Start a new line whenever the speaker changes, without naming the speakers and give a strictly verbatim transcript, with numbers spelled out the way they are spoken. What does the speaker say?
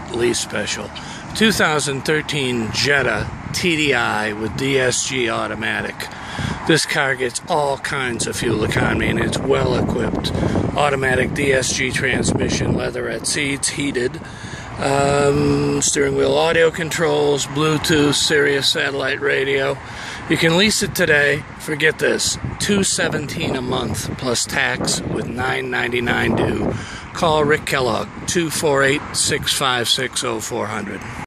lease special. two thousand thirteen Jetta T D I with D S G Automatic. This car gets all kinds of fuel economy and it's well equipped. Automatic D S G transmission, leatherette seats, heated, um, steering wheel audio controls, Bluetooth, Sirius satellite radio. You can lease it today for, get this, two hundred seventeen dollars a month plus tax with nine ninety-nine due. Call Rick Kellogg, two four eight, six five six, oh four hundred.